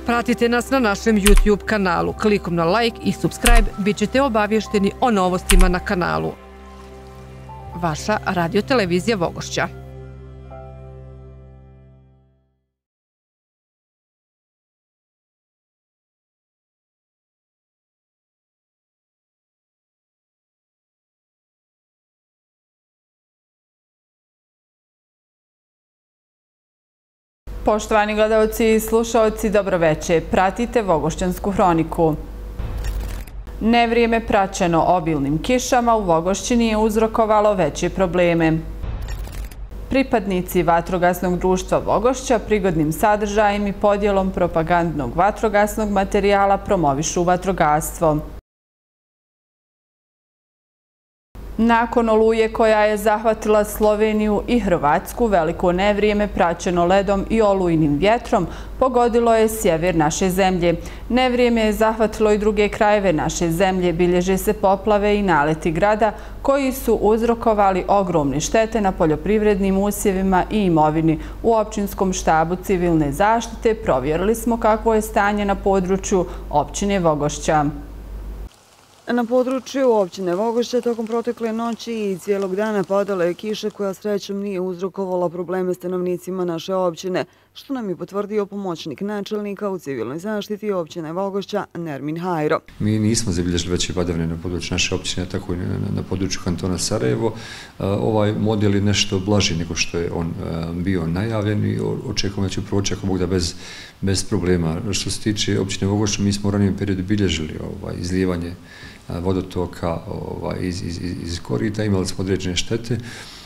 Pratite nas na našem YouTube kanalu. Klikom na like i subscribe bit ćete obavješteni o novostima na kanalu. Vaša radiotelevizija Vogošća. Poštovani gledalci i slušalci, dobro večer. Pratite Vogošćansku hroniku. Nevrijeme praćeno obilnim kišama u Vogošćini je uzrokovalo veće probleme. Pripadnici Vatrogasnog društva Vogošća prigodnim sadržajem i podjelom propagandnog vatrogasnog materijala promovišu vatrogastvo. Nakon oluje koja je zahvatila Sloveniju i Hrvatsku, veliko nevrijeme praćeno ledom i olujnim vjetrom pogodilo je sjever naše zemlje. Nevrijeme je zahvatilo i druge krajeve naše zemlje, bilježe se poplave i naleti grada koji su uzrokovali ogromne štete na poljoprivrednim usjevima i imovini. U općinskom štabu civilne zaštite provjerili smo kakvo je stanje na području općine Vogošća. Na području općine Vogošća tokom protekle noći i cijelog dana padala je kiša koja srećom nije uzrokovala probleme stanovnicima naše općine, što nam je potvrdio pomoćnik načelnika u civilnoj zaštiti općine Vogošća Nermin Hajro. Mi nismo zabilježili veće padavine na području naše općine, tako i na području kantona Sarajevo. Ovaj model je nešto blaži nego što je on bio najavljen i očekujemo da će proći ako Bog da bez problema. Što se tiče općine Vogošća, mi smo u ranijem periodu bilježili izlijevanje vodotoka iz korita, imali smo određene štete.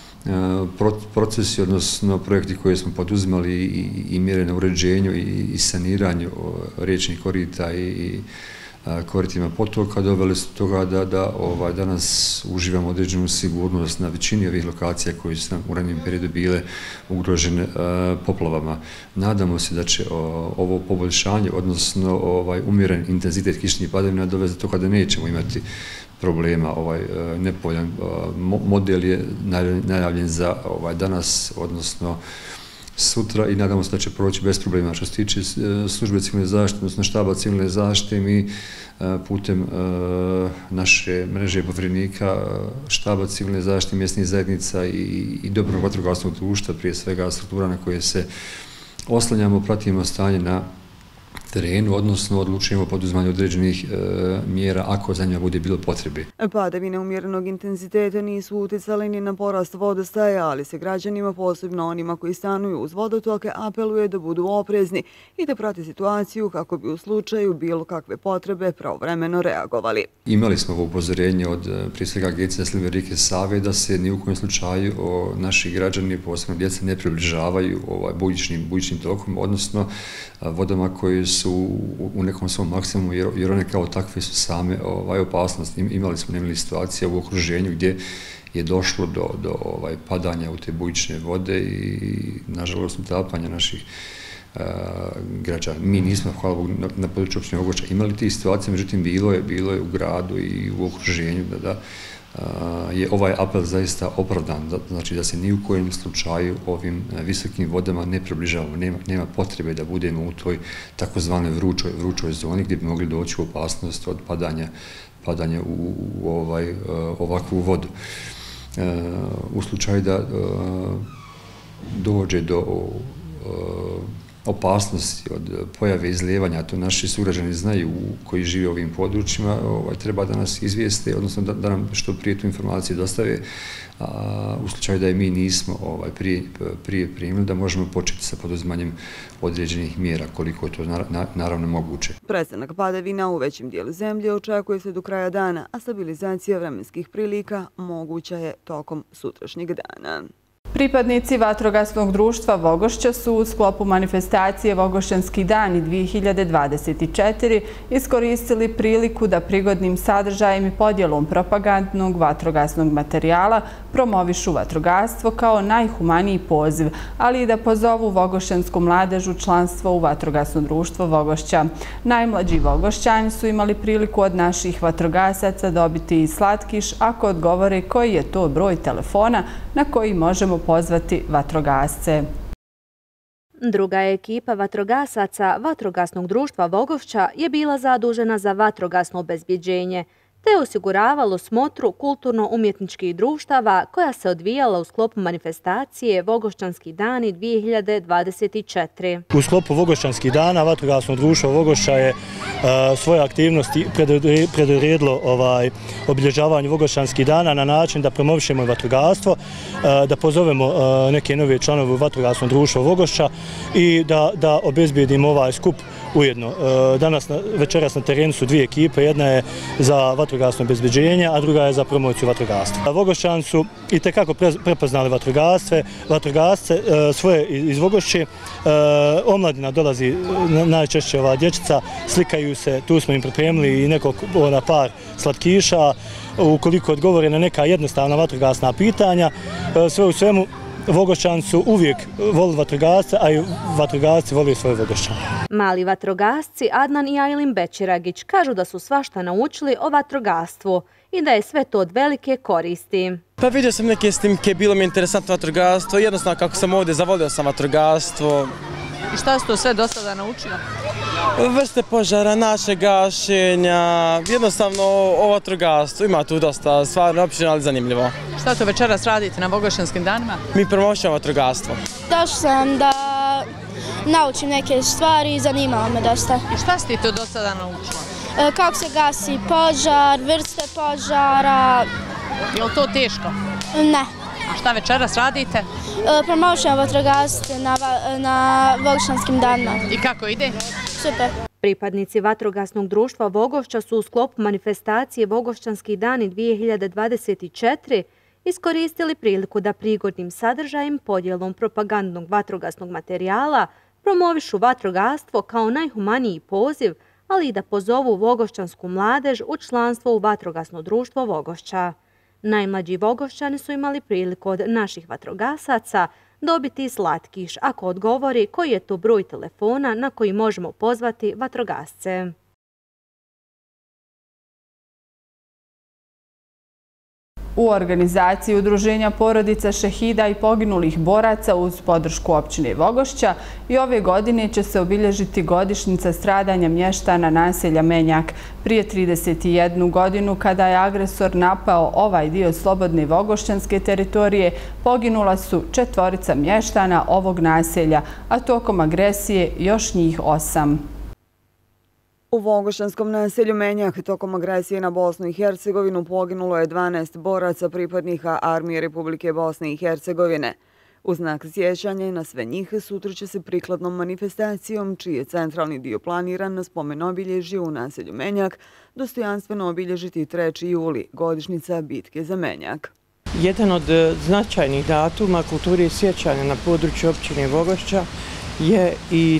Procesi, odnosno projekti koje smo poduzimali i mjere na uređenju i saniranju riječnih korita i koritima potoka doveli su toga da danas uživamo određenu sigurnost na većini ovih lokacija koje su nam u ranijem periodu bile ugrožene poplavama. Nadamo se da će ovo poboljšanje, odnosno umjeren intenzitet kišnih padavina dovesti do toga da nećemo imati problema. Nepovoljan model je najavljen za danas, odnosno sutra, i nadamo se da će proći bez problema. Što se tiče službe civilne zaštite, odnosno štaba civilne zaštite, mi putem naše mreže povjerenika štaba civilne zaštite, mjesnih zajednica i dobrog vatrogasnog društva, prije svega struktura na koje se oslanjamo, pratimo stanje na terenu, odnosno odlučujemo o poduzimanju određenih mjera ako za njima bude bilo potrebe. Padavine umjerenog intenziteta nisu utjecali ni na porast vodostaja, ali se građanima, posebno onima koji stanuju uz vodotoke, apeluje da budu oprezni i da prate situaciju kako bi u slučaju bilo kakve potrebe pravovremeno reagovali. Imali smo ovo upozorenje od prije svega Agencije za slivne rijeke Save da se ni u kojem slučaju naši građani, posebno djeca, ne približavaju bujičnim tokom, odnosno vodama koje su u nekom svom maksimumu, jer one kao takve su same opasnost. Imali smo nemili situacija u okruženju gdje je došlo do padanja u te bujične vode i nažalost utapanja naših građana. Mi nismo, hvala Bogu, na području općine Vogošća imali tih situacija, međutim bilo je u gradu i u okruženju da je ovaj apel zaista opravdan, znači da se ni u kojem slučaju ovim visokim vodama ne približavamo, nema potrebe da budemo u toj takozvanoj vrućoj zoni gdje bi mogli doći u opasnost od padanja u ovakvu vodu. U slučaju da dođe do opasnosti od pojave izlijevanja, a to naši sugrađani znaju koji žive u ovim područjima, treba da nas izvijeste, odnosno da nam što prije tu informaciju dostave, u slučaju da je mi nismo prije primili, da možemo početi sa poduzimanjem određenih mjera, koliko je to naravno moguće. Prestanak padavina u većem dijelu zemlje očekuje se do kraja dana, a stabilizacija vremenskih prilika moguća je tokom sutrašnjeg dana. Pripadnici Vatrogasnog društva Vogošća su u sklopu manifestacije Vogošćanski dani 2024 iskoristili priliku da prigodnim sadržajem i podjelom propagandnog vatrogasnog materijala promovišu vatrogastvo kao najhumaniji poziv, ali i da pozovu vogošćansku mladež u članstvo u Vatrogasno društvo Vogošća. Najmlađi Vogošćani su imali priliku od naših vatrogasaca dobiti i slatkiš ako odgovore koji je to broj telefona na koji možemo pozvati vatrogasce. Druga ekipa vatrogasaca Vatrogasnog društva Vogošća je bila zadužena za vatrogasno obezbjeđenje, te osiguravalo smotru kulturno-umjetničkih društava koja se odvijala u sklopu manifestacije Vogošćanski dani 2024. U sklopu Vogošćanskih dana Vatrogasno društvo Vogošća je svoje aktivnosti predodredilo obilježavanje Vogošćanskih dana na način da promovišemo vatrogastvo, da pozovemo neke nove članove u Vatrogasno društvo Vogošća i da obezbijedimo ovaj skup ujedno. Večeras na terenu su dvije ekipe, jedna je za vatrogasno obezbeđenje, a druga je za promociju vatrogastva. Vogošćani su itekako prepoznali vatrogasce svoje iz Vogošće. Omladina dolazi, najčešće ova dječica, slikaju se, tu smo im pripremili i par slatkiša, ukoliko odgovore na neka jednostavna vatrogasna pitanja. Sve u svemu, Vogošćani su uvijek volili vatrogasce, a i vatrogasci voli svoje Vogošćane. Mali vatrogasci Adnan i Ajlin Bećiragić kažu da su svašta naučili o vatrogastvu i da je sve to od velike koristi. Pa vidio sam neke snimke, bilo mi je interesantno vatrogastvo, jednostavno kako sam ovdje zavolio sam vatrogastvo. I šta si to sve do sada naučio? Vrste požara, naše gašenja, jednostavno o vatrogastvu, ima tu dosta stvari, općeno, ali zanimljivo. Šta to večeras radite na Vogošćanskim danima? Mi promovišemo vatrogastvo. Došla sam da naučim neke stvari i zanimalo me dosta. I šta si ti to do sada naučila? Kako se gasi požar, vrste požara. Je li to teško? Ne. A šta večeras radite? Promovišemo vatrogasce na Vogošćanskim danima. I kako ide? Super. Pripadnici Vatrogasnog društva Vogošća su u sklopu manifestacije Vogošćanski dani 2024 iskoristili priliku da prigodnim sadržajem, podjelom propagandnog vatrogasnog materijala promovišu vatrogastvo kao najhumaniji poziv, ali i da pozovu vogošćansku mladež u članstvo u Vatrogasno društvo Vogošća. Najmlađi Vogošćani su imali priliku od naših vatrogasaca dobiti slatkiš ako odgovori koji je to broj telefona na koji možemo pozvati vatrogasce. U organizaciji Udruženja porodica šehida i poginulih boraca uz podršku općine Vogošća i ove godine će se obilježiti godišnjica stradanja mještana naselja Menjak. Prije 31 godinu, kada je agresor napao ovaj dio slobodne vogošćanske teritorije, poginula su 4 mještana ovog naselja, a tokom agresije još njih 8. U Vogošćanskom naselju Menjak tokom agresije na Bosnu i Hercegovinu poginulo je 12 boraca pripadnika Armije Republike Bosne i Hercegovine. U znak sjećanja na sve njih sutra će se prikladnom manifestacijom, čiji je centralni dio planiran na spomen obilježje u naselju Menjak, dostojanstveno obilježiti 3. juli, godišnjica bitke za Menjak. Jedan od značajnih datuma kulture sjećanja na području općine Vogošća je i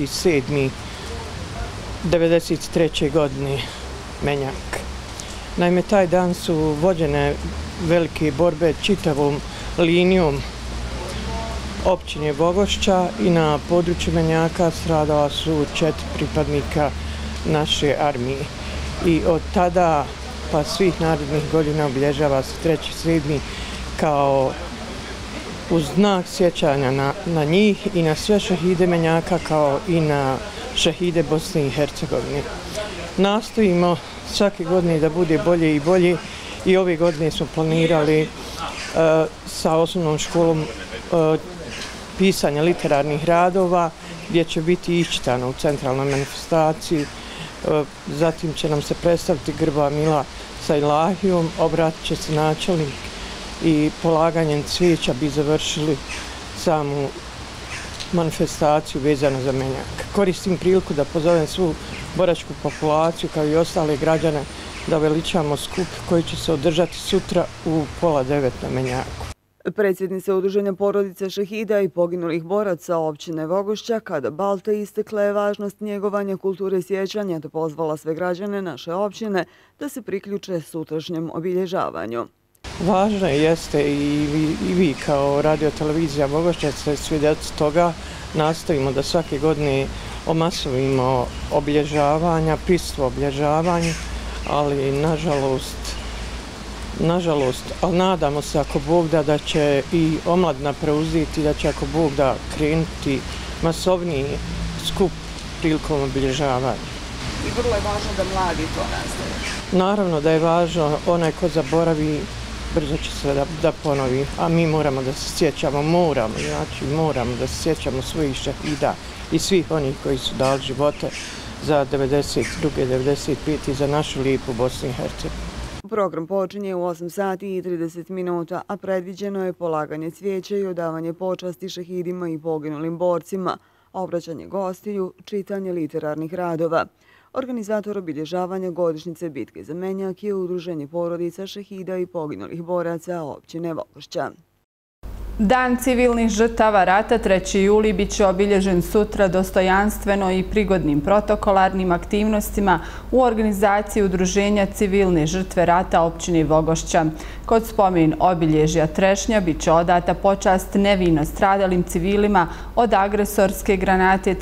3.7.1993. godine Menjak. Naime, taj dan su vođene velike borbe čitavom linijom općine Vogošća i na području Menjaka stradala su 4 pripadnika naše armije. I od tada pa svih narednih godina obilježava se 3.7. kao uz znak sjećanja na njih i na sve šehide Menjaka kao i na šehide Bosne i Hercegovine. Nastojimo svake godine da bude bolje i bolje i ove godine smo planirali sa osnovnom školom pisanja literarnih radova gdje će biti iščitano u centralnoj manifestaciji. Zatim će nam se predstaviti grba Mila sa Ilahijom, obratit će se načelnik i polaganjem cvijeća bi završili samu manifestaciju vezano za Menjak. Koristim priliku da pozovem svu boračku populaciju kao i ostale građane da veličamo skup koji će se održati sutra u 8:30 na Menjaku. Predsjednica Udruženja porodice šehida i poginulih boraca općine Vogošća, Kada Balta, istakla je važnost njegovanja kulture sjećanja te pozvala sve građane naše općine da se priključe sutrašnjem obilježavanju. Važno jeste i vi kao radiotelevizija Vogošća ste svjedoci toga. Nastojimo da svake godine omasovimo obilježavanja, prisustvo obilježavanju, ali nažalost, ali nadamo se ako Bog da će i omladina preuzeti, da će ako Bog da krenuti masovniji skup prilikom obilježavanja. I vrlo je važno da mladi to nastave. Naravno da je važno, onaj ko zaboravi, brzo će se da ponovi, a mi moramo da se sjećamo, moramo da se sjećamo svojih šehida i svih onih koji su dali živote za 92. 95. i za našu lijepu Bosnu i Hercegovinu. Program počinje u 8 sati i 30 minuta, a predviđeno je polaganje cvijeća i odavanje počasti šehidima i poginulim borcima, obraćanje gostiju, čitanje literarnih radova. Organizator obilježavanja godišnjice bitke za Menjak je Udruženje porodica šehida i poginulih boraca općine Vogošća. Dan civilnih žrtava rata 3. juli bit će obilježen sutra dostojanstveno i prigodnim protokolarnim aktivnostima u organizaciji Udruženja civilne žrtve rata općine Vogošća. Kod spomen obilježja Trešnja bit će odata počast nevino stradalim civilima od agresorske granate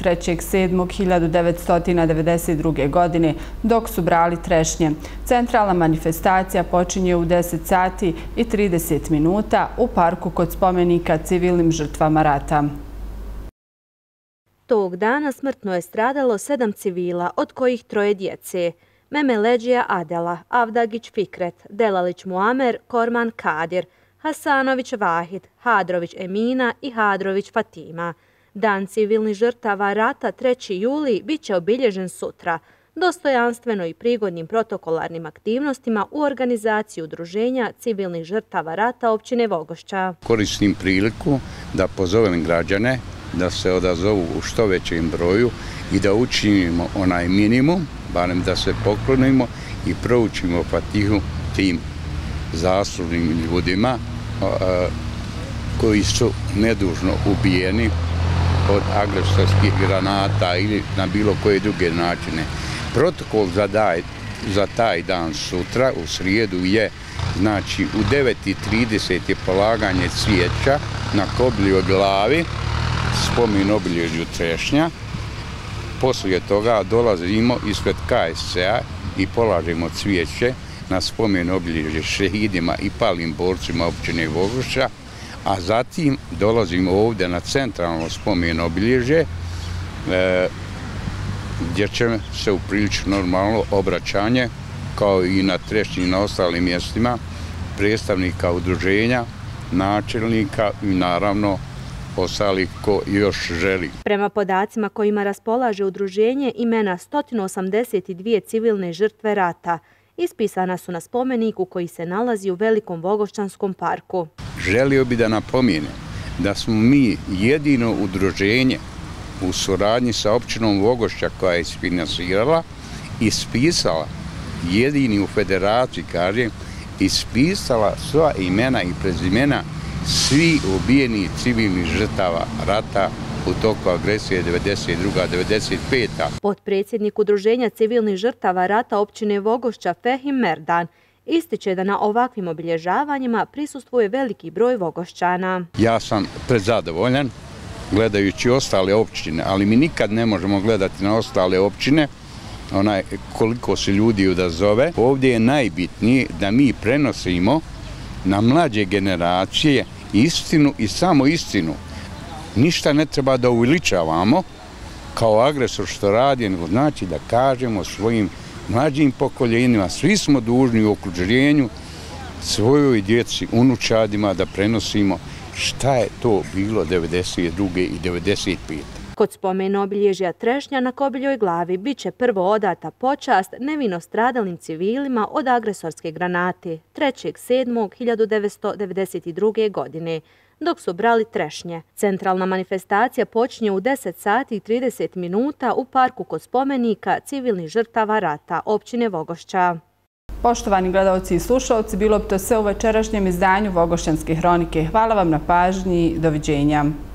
3.7.1992. godine dok su brali Trešnje. Centralna manifestacija počinje u 10 sati i 30 minuta u parku kod spomenika civilnim žrtvama rata. Tog dana smrtno je stradalo 7 civila, od kojih 3 djece. Memeleđija Adela, Avdagić Fikret, Delalić Muamer, Korman Kadir, Hasanović Vahid, Hadrović Emina i Hadrović Fatima. Dan civilnih žrtava rata 3. juli bit će obilježen sutra, dostojanstveno i prigodnim protokolarnim aktivnostima u organizaciji Udruženja civilnih žrtava rata općine Vogošća. Koristim priliku da pozovem građane da se odazovu u što većem broju i da učinimo onaj minimum, barem da se poklonimo i proučimo Fatihu tim zaslužnim ljudima koji su nedužno ubijeni od agresorskih granata ili na bilo koje druge načine. Protokol za taj dan sutra, u srijedu, je, znači, u 9:30 je polaganje cvijeća na Koblijoj glavi, spomen obilježju Trešnja. Poslije toga dolazimo ispred KSC-a i polažemo cvijeće na spomen obilježje šehidima i palim borcima općine Vogošća, a zatim dolazimo ovdje na centralno spomen obilježje, gdje će se upriličiti normalno obraćanje, kao i na Trešnji i na ostalim mjestima, predstavnika udruženja, načelnika i naravno ostalih ko još želi. Prema podacima kojima raspolaže udruženje, imena 182 civilne žrtve rata ispisana su na spomeniku koji se nalazi u Velikom Vogošćanskom parku. Želio bi da napomenem da smo mi jedino udruženje u suradnji sa općinom Vogošća koja je isfinansirala, ispisala, jedini u federaciji, kažem, ispisala sva imena i prezimena svi ubijeni civilnih žrtava rata u toku agresije 92-95. Potpredsjednik Udruženja civilnih žrtava rata općine Vogošća Fehim Merdan ističe da na ovakvim obilježavanjima prisustvuje veliki broj Vogošćana. Ja sam prezadovoljan gledajući ostale općine, ali mi nikad ne možemo gledati na ostale općine koliko se ljudi odazove. Ovdje je najbitnije da mi prenosimo na mlađe generacije istinu i samo istinu. Ništa ne treba da uveličavamo kao agresor što radi, nego znači da kažemo svojim mlađim pokoljenjima, svi smo dužni u okruženju svojoj djeci, unučadima da prenosimo šta je to bilo 92. i 95. Kod spomena obilježja Trešnja na Kobiljoj glavi bit će prvo odata počast nevino stradalim civilima od agresorske granate 3.7.1992. godine, dok su brali Trešnje. Centralna manifestacija počinje u 10 sati i 30 minuta u parku kod spomenika civilnih žrtava rata općine Vogošća. Poštovani gledalci i slušalci, bilo bi to sve u večerašnjem izdanju Vogošćanske hronike. Hvala vam na pažnji, doviđenja.